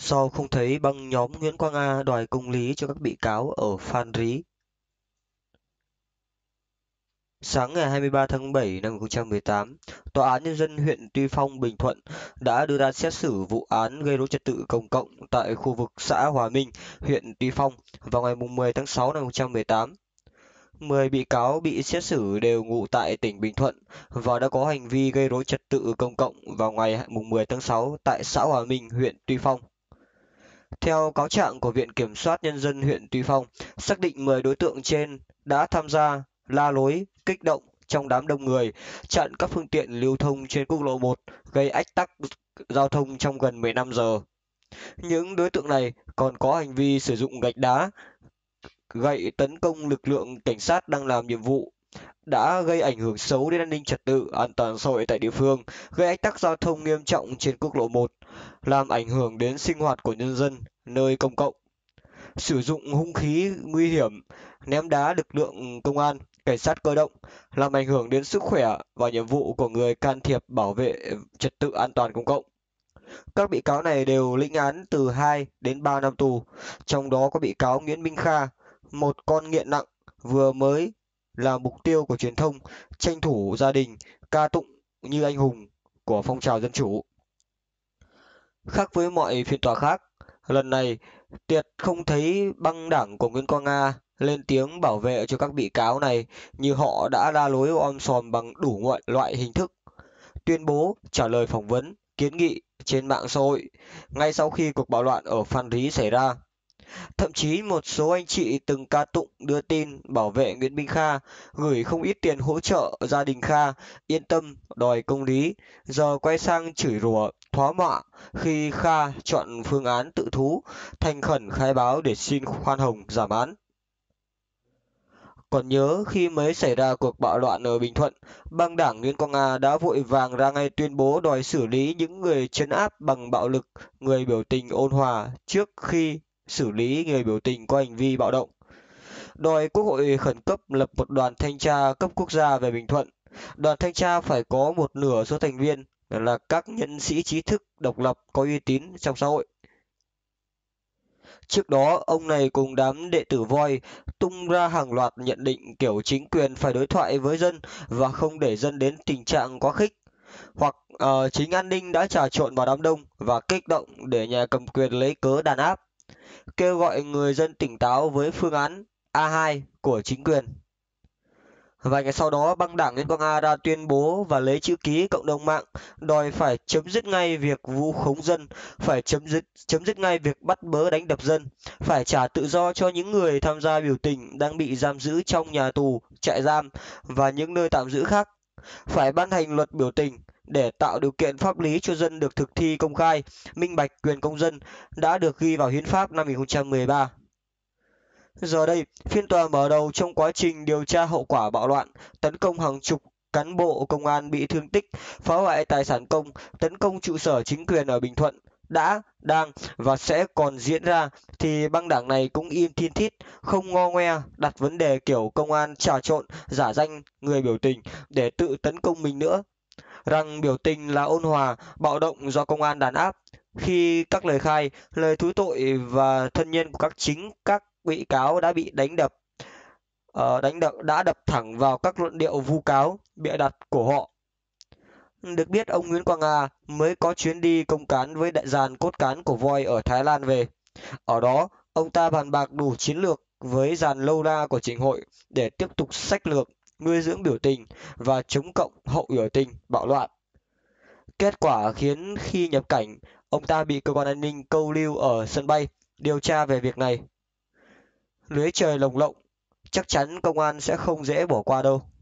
Sau không thấy băng nhóm Nguyễn Quang A đòi công lý cho các bị cáo ở Phan Rí. Sáng ngày 23 tháng 7 năm 2018, Tòa án Nhân dân huyện Tuy Phong, Bình Thuận đã đưa ra xét xử vụ án gây rối trật tự công cộng tại khu vực xã Hòa Minh, huyện Tuy Phong vào ngày 10 tháng 6 năm 2018. 10 bị cáo bị xét xử đều ngụ tại tỉnh Bình Thuận và đã có hành vi gây rối trật tự công cộng vào ngày 10 tháng 6 tại xã Hòa Minh, huyện Tuy Phong. Theo cáo trạng của Viện Kiểm soát Nhân dân huyện Tuy Phong, xác định 10 đối tượng trên đã tham gia la lối, kích động trong đám đông người, chặn các phương tiện lưu thông trên quốc lộ 1, gây ách tắc giao thông trong gần 15 giờ. Những đối tượng này còn có hành vi sử dụng gạch đá, gậy tấn công lực lượng cảnh sát đang làm nhiệm vụ, đã gây ảnh hưởng xấu đến an ninh trật tự, an toàn xã hội tại địa phương, gây ách tắc giao thông nghiêm trọng trên quốc lộ 1, làm ảnh hưởng đến sinh hoạt của nhân dân nơi công cộng, sử dụng hung khí nguy hiểm, ném đá lực lượng công an, cảnh sát cơ động, làm ảnh hưởng đến sức khỏe và nhiệm vụ của người can thiệp bảo vệ trật tự an toàn công cộng. Các bị cáo này đều lĩnh án từ 2 đến 3 năm tù, trong đó có bị cáo Nguyễn Minh Kha, một con nghiện nặng, vừa mới là mục tiêu của truyền thông, tranh thủ gia đình, ca tụng như anh hùng của phong trào dân chủ. Khác với mọi phiên tòa khác, lần này Tiệt không thấy băng đảng của Nguyễn Quang Nga lên tiếng bảo vệ cho các bị cáo này như họ đã la lối om sòm bằng đủ mọi loại hình thức, tuyên bố, trả lời phỏng vấn, kiến nghị trên mạng xã hội ngay sau khi cuộc bạo loạn ở Phan Rí xảy ra. Thậm chí một số anh chị từng ca tụng đưa tin bảo vệ Nguyễn Minh Kha, gửi không ít tiền hỗ trợ gia đình Kha, yên tâm đòi công lý, giờ quay sang chửi rủa, thóa mạ khi Kha chọn phương án tự thú, thành khẩn khai báo để xin khoan hồng giảm án. Còn nhớ khi mới xảy ra cuộc bạo loạn ở Bình Thuận, băng đảng Nguyễn Quang Nga đã vội vàng ra ngay tuyên bố đòi xử lý những người trấn áp bằng bạo lực người biểu tình ôn hòa trước khi xử lý người biểu tình có hành vi bạo động, đòi Quốc hội khẩn cấp lập một đoàn thanh tra cấp quốc gia về Bình Thuận. Đoàn thanh tra phải có một nửa số thành viên là các nhân sĩ trí thức độc lập có uy tín trong xã hội. Trước đó, ông này cùng đám đệ tử Voi tung ra hàng loạt nhận định kiểu chính quyền phải đối thoại với dân và không để dân đến tình trạng quá khích, hoặc chính an ninh đã trà trộn vào đám đông và kích động để nhà cầm quyền lấy cớ đàn áp, kêu gọi người dân tỉnh táo với phương án A2 của chính quyền. Vài ngày sau đó, băng đảng Nguyễn Quang A đã tuyên bố và lấy chữ ký cộng đồng mạng đòi phải chấm dứt ngay việc vu khống dân, phải chấm dứt ngay việc bắt bớ đánh đập dân, phải trả tự do cho những người tham gia biểu tình đang bị giam giữ trong nhà tù, trại giam và những nơi tạm giữ khác, phải ban hành luật biểu tình để tạo điều kiện pháp lý cho dân được thực thi công khai, minh bạch quyền công dân đã được ghi vào hiến pháp năm 2013. Giờ đây, phiên tòa mở đầu trong quá trình điều tra hậu quả bạo loạn, tấn công hàng chục cán bộ công an bị thương tích, phá hoại tài sản công, tấn công trụ sở chính quyền ở Bình Thuận đã, đang và sẽ còn diễn ra, thì băng đảng này cũng im thin thít, không ngo ngoe đặt vấn đề kiểu công an trà trộn, giả danh người biểu tình để tự tấn công mình nữa, rằng biểu tình là ôn hòa, bạo động do công an đàn áp, khi các lời khai, lời thú tội và thân nhân của các bị cáo đã bị đã đập thẳng vào các luận điệu vu cáo, bịa đặt của họ. Được biết ông Nguyễn Quang Nga mới có chuyến đi công cán với đại dàn cốt cán của Voi ở Thái Lan về. Ở đó, ông ta bàn bạc đủ chiến lược với dàn lâu la của Chỉnh hội để tiếp tục xách lược, nuôi dưỡng biểu tình và chống cộng hậu biểu tình, bạo loạn. Kết quả khiến khi nhập cảnh, ông ta bị cơ quan an ninh câu lưu ở sân bay, điều tra về việc này. Lưới trời lồng lộng, chắc chắn công an sẽ không dễ bỏ qua đâu.